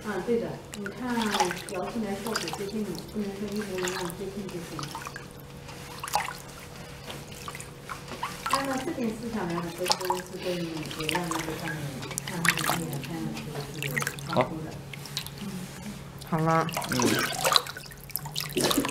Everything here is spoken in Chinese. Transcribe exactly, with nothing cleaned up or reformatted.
啊，对的，你看摇出来效果接近，不能说一模一样，接近就行。按照这件事项来讲，都是是对你流量那个上面看上去也看上去是帮助的。 好了。嗯。